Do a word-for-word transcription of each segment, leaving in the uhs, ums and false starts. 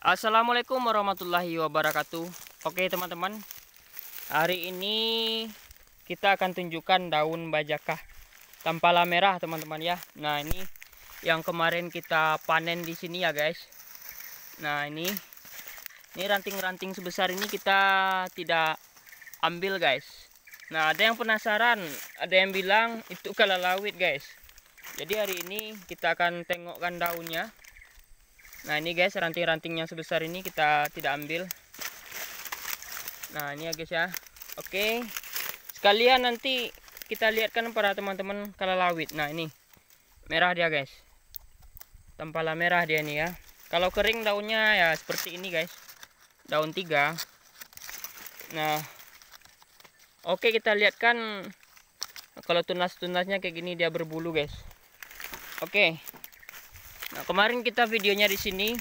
Assalamualaikum warahmatullahi wabarakatuh. Oke teman-teman, hari ini kita akan tunjukkan daun bajakah tampala merah teman-teman ya. Nah ini yang kemarin kita panen di sini ya guys. Nah ini ini ranting-ranting sebesar ini kita tidak ambil guys. Nah ada yang penasaran, ada yang bilang itu kalalawit guys. Jadi hari ini kita akan tengokkan daunnya. Nah ini guys, ranting-ranting yang sebesar ini kita tidak ambil. Nah ini ya guys ya. Oke, sekalian nanti kita lihatkan para teman-teman kalalawit. Nah ini merah dia guys, tampala merah dia nih ya. Kalau kering daunnya ya seperti ini guys, daun tiga. Nah oke, kita lihatkan kalau tunas-tunasnya kayak gini, dia berbulu guys. Oke. Nah, kemarin kita videonya di sini.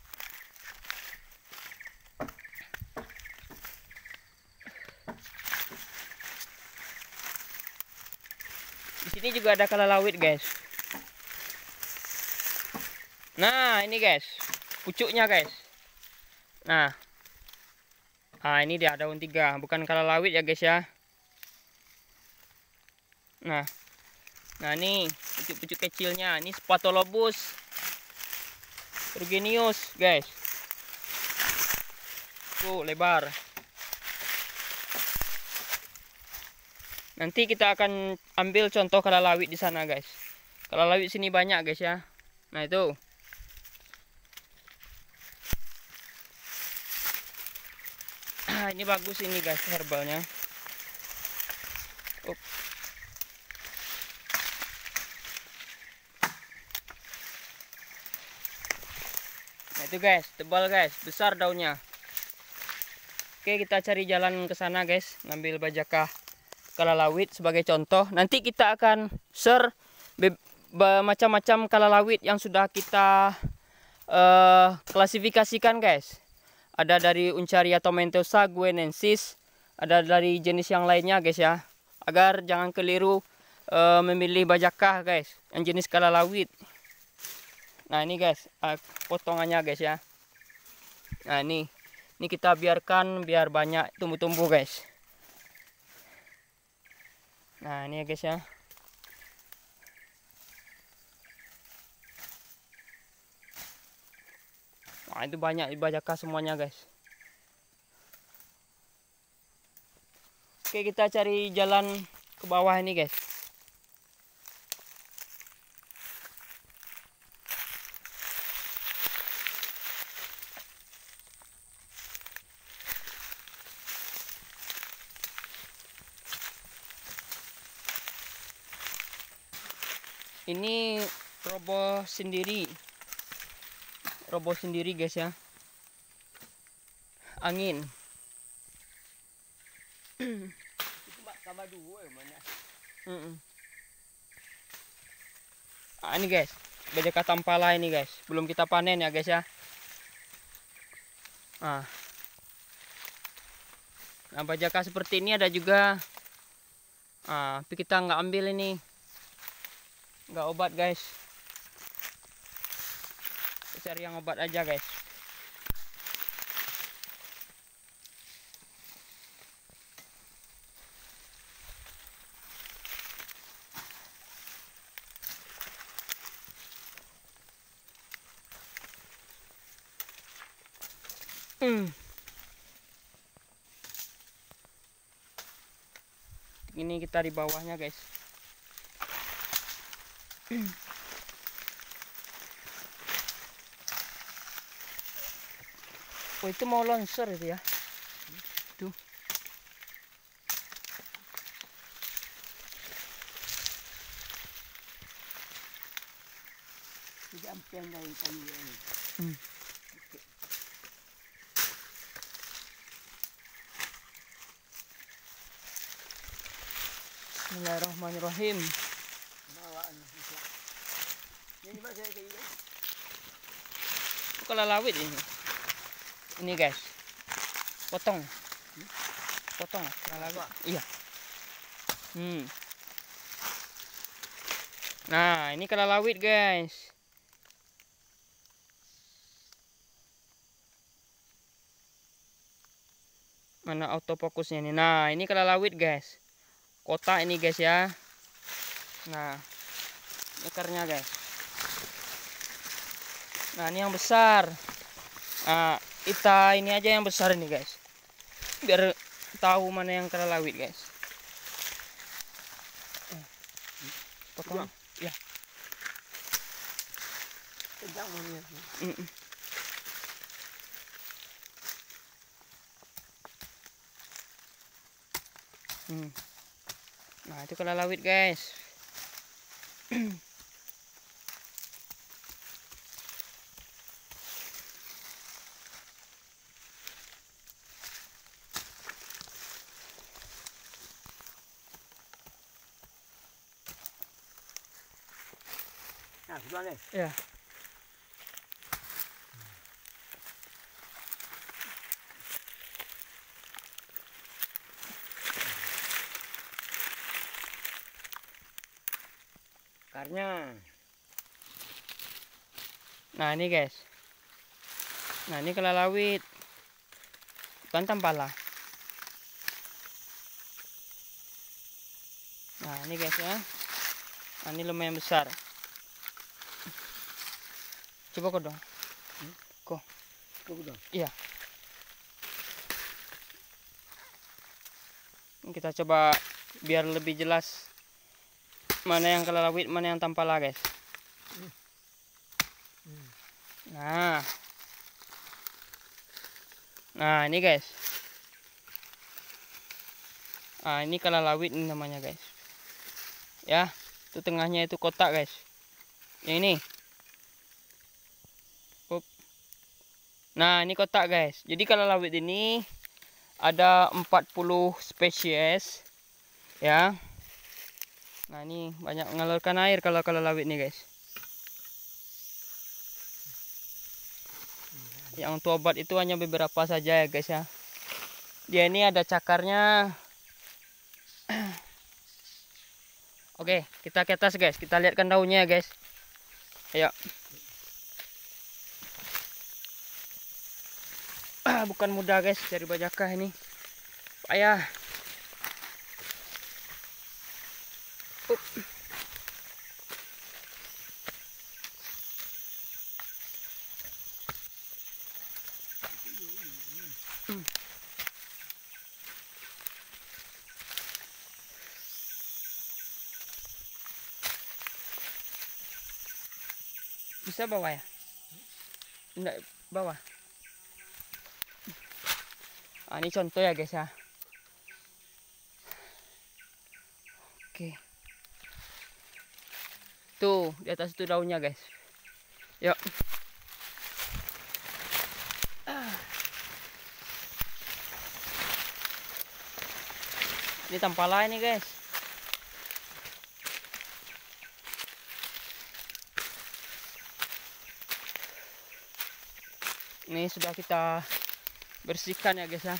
Di sini juga ada kalalawit, guys. Nah, ini guys, pucuknya guys. Nah. Ah, ini dia daun tiga, bukan kalalawit ya, guys ya. Nah. Nah, ini pucuk-pucuk kecilnya, ini Spatholobus Rugenius, guys. Tuh, lebar. Nanti kita akan ambil contoh kalalawit di sana, guys. Kalalawit sini banyak, guys ya. Nah, itu. Ah, ini bagus ini, guys, herbalnya. Up. Nah, itu guys, tebal guys, besar daunnya. Oke, kita cari jalan ke sana, guys, ngambil bajakah kalalawit sebagai contoh. Nanti kita akan share macam-macam kalalawit yang sudah kita uh, klasifikasikan, guys. Ada dari Uncaria tomentosa, guinensis, ada dari jenis yang lainnya, guys ya. Agar jangan keliru uh, memilih bajakah, guys, yang jenis kalalawit. Nah ini guys, uh, potongannya guys ya. Nah ini, ini kita biarkan biar banyak tumbuh-tumbuh guys. Nah ini ya guys ya. Nah itu banyak bajakah semuanya guys. Oke, kita cari jalan ke bawah ini guys. Ini roboh sendiri, roboh sendiri guys ya, angin. Tambah dua mana? Mm -mm. Nah, ini guys, bajakah tampala ini guys, belum kita panen ya guys ya. Nah, nah bajakah seperti ini ada juga. Nah, tapi kita nggak ambil ini. Nggak obat guys, cari yang obat aja guys. hmm. Ini kita di bawahnya guys. Oh itu mau longsor itu ya. Tuh. Tidak ambil dari kayu ini. Hmm. Bismillahirrahmanirrahim. Bawaan bisa. Ini mana saya kayu? Kalalawit ini. Ini guys. Potong. Potong kalalawit. Iya. Hmm. Nah, ini kalalawit guys. Mana autofokusnya nih. Nah, ini kelalawit guys. Kotak ini guys ya. Nah, ekornya guys. Nah, ini yang besar. Nah, kita ini aja yang besar ini guys. Biar tahu mana yang kelalawit guys. Potong. Ya. Kejang banget. Mm -mm. Hmm. Nah, itu kelalawit guys. Nah, sudah nih. Ya. Karnya. Nah, ini guys. Nah, ini kelalawit. Bukan tampala. Nah, ini guys ya. Nah, ini lumayan besar. Coba kok dong. Hmm? Kok. Kok dong. Iya. Kita coba biar lebih jelas mana yang kelalawit, mana yang tampala guys. Hmm. Hmm. Nah. Nah, ini guys. Nah, ini kelalawit ini namanya guys. Ya, itu tengahnya itu kotak guys. Yang ini. Up. Nah, ini kotak guys. Jadi kelalawit ini ada empat puluh spesies. Ya. Nah, ini banyak mengalirkan air kalau kelalawit nih guys. Yang untuk obat itu hanya beberapa saja ya guys ya. Dia ini ada cakarnya. Oke, kita ke atas guys. Kita lihatkan daunnya ya guys. Ayo. Ah, bukan mudah guys cari bajaka ini. Payah. Up. Hmm. Bisa bawa ya? Enggak bawa. Ah, ini contoh ya guys ya. Oke. Tuh, di atas itu daunnya guys. Yuk. Ini tampala ini guys. Ini sudah kita bersihkan ya guys ya.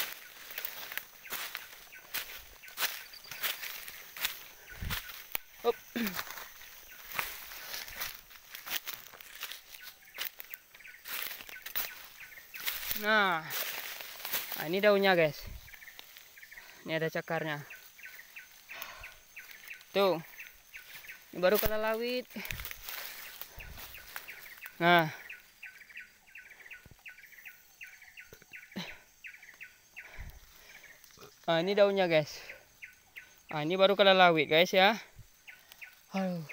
Up. Nah, nah ini daunnya guys. Ini ada cakarnya. Tuh, ini baru kelalawit. Nah, nah ini daunnya guys. Nah, ini baru kelalawit guys ya. Aduh.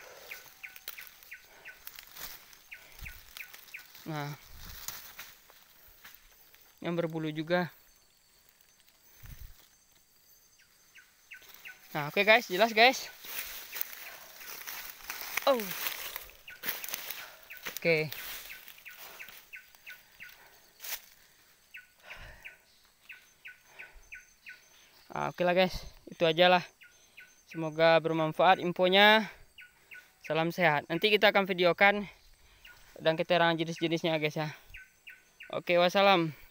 Nah, yang berbulu juga. Nah, oke okay guys, jelas guys. Oh. Oke. Okay. Nah, oke okay lah guys, itu aja lah. Semoga bermanfaat infonya. Salam sehat. Nanti kita akan videokan dan keterangan jenis-jenisnya guys ya. Oke, wassalam.